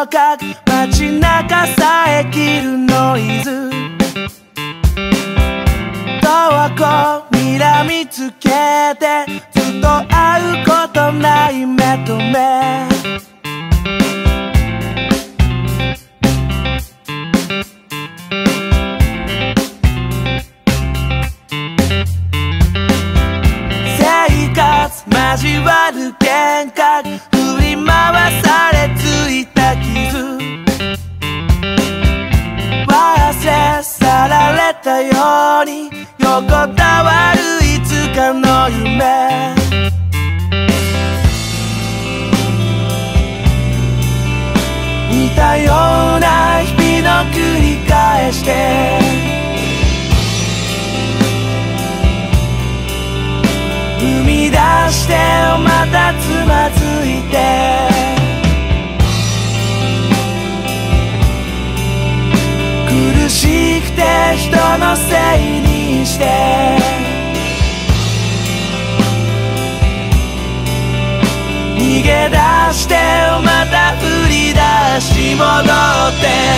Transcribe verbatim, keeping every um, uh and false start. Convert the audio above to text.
かく街中さえ切るノイズ、遠く睨みつけてずっと会うことない目と目。生活交わる喧嘩、振り回されついた傷、忘れ去られたように横たわるいつかの夢。似たような日々の繰り返して、生み出してまたつまずいて、苦しくて人のせいにして、逃げ出してまた振り出し戻って、